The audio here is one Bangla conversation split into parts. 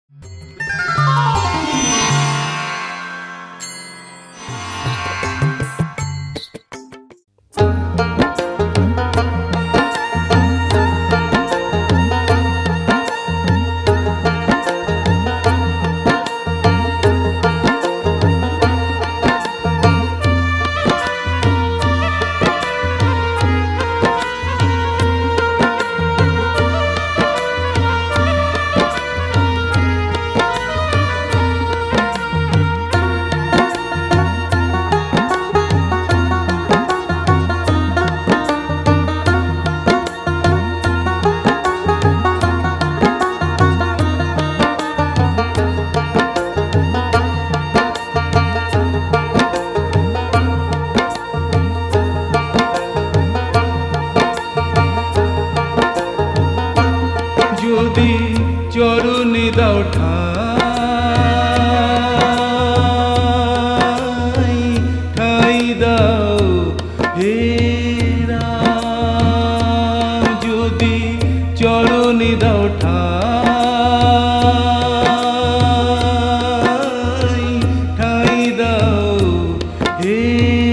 যদি চরণে দাও ঠাই, ঠাই দাও হে রাম। যদি চরণে দাও ঠাই, ঠাই দাও হে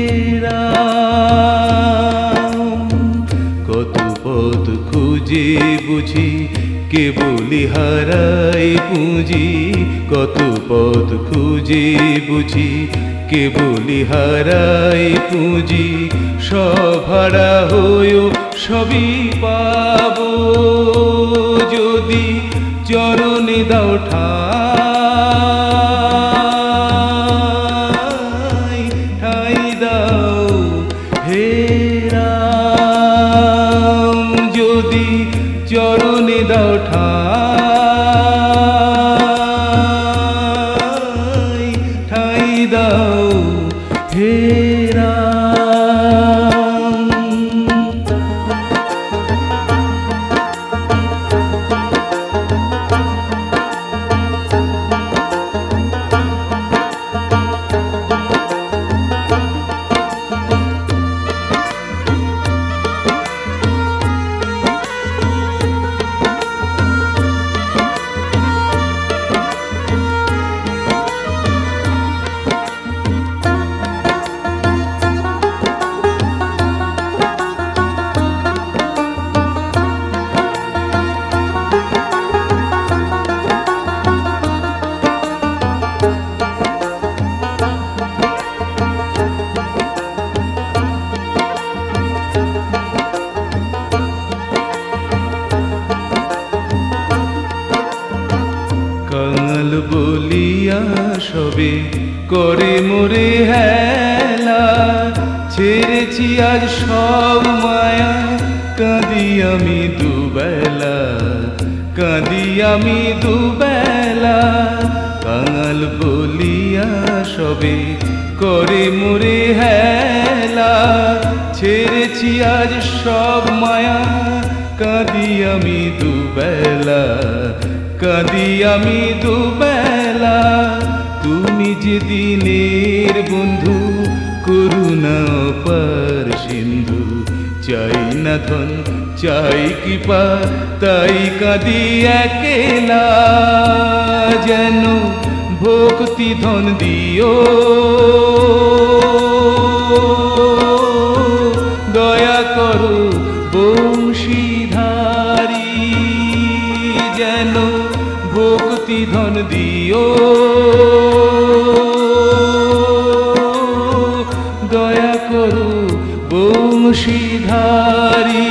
রাম। কত পথ খুঁজে বুঝি কেবলি হারাই পুঁজি, কত পথ খুঁজে বুঝি কেবলি হারাই পুঁজি। সব হারা হয়েও সবই পাবো যদি চরণে দাও ঠাই, ঠাই দাও হে রাম। যদি চরণে দাও ঠাই, ঠাই দাও হে রাম। কাঙাল বলিয়া সবে করে মোরে হেলা, ছেড়েছি আজ সব মায়া, কাঁদি আমি দুবেলা, কাঁদি আমি দুবেলা। কাঙাল বলিয়া সবে করে মোরে হেলা, ছেড়েছি আজ সব মায়া, কাঁদি আমি দুবেলা, কাঁদি আমি দুবেলা। তুমি যে দিনের বন্ধু, করুণা অপার সিন্ধু, চাই না ধন চাই কৃপা, তাই কাঁদি একেলা। যেন ভক্তি ধন দিও, দয়া করো বংশীধারী। যেন ভক্তি ধন দিও, দয়া করো বংশীধারী।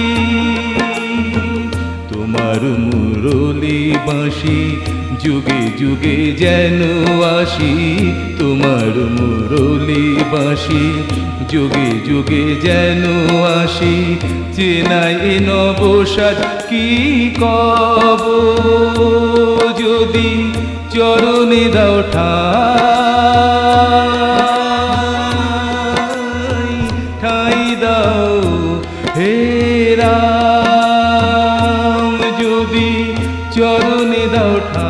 তোমার মুরলি বাঁশি যুগে যুগে যেন আসি, তোমার মুরলি বাঁশি যুগে যুগে যেন আসি। চেনাই নবসাদ কি কব, যদি চরণে দাও ঠাই, ঠাই দাও হে রাম। যদি চরণে দাও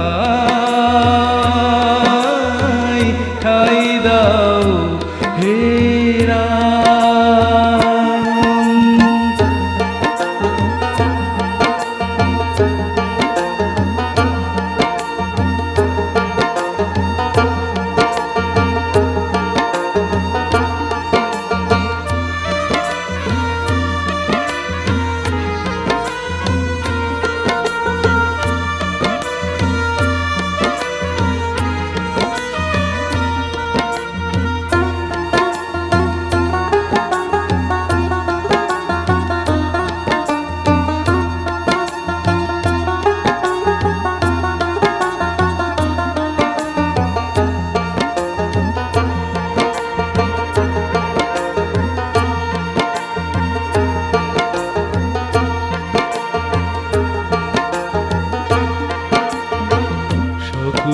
ঠাই, ঠাই দাও হে রাম।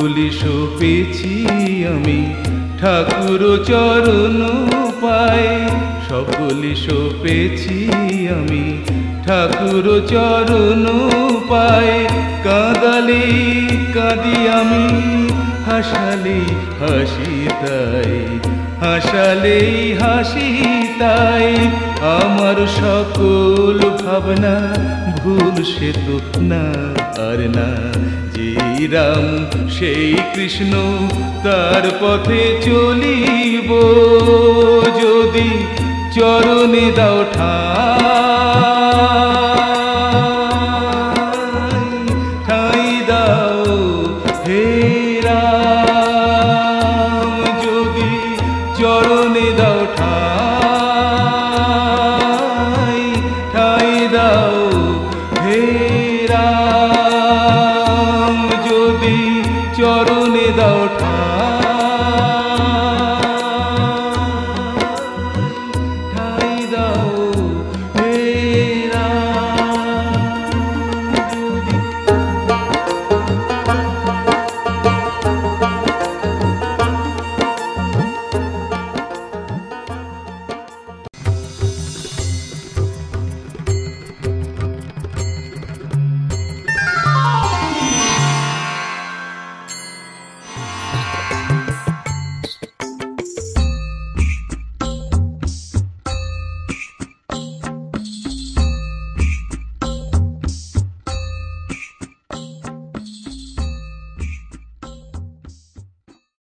সকলি সপেছি আমি ঠাকুর চরণ পায়ে, সকলি সপেছি আমি ঠাকুর চরণ পায়ে। কাঁদালে কাঁদি আমি, হাসালে হাসি তাই, হাসালে হাসি তাই। আমার সকল ভাবনা ভুল সে তো না আর না, যেই রাম সেই কৃষ্ণ তার পথে চলিব। যদি চরণে দাও ঠাঁই দাও হে রাম, যদি চরণে দাও ঠাঁই দাও হে রাম।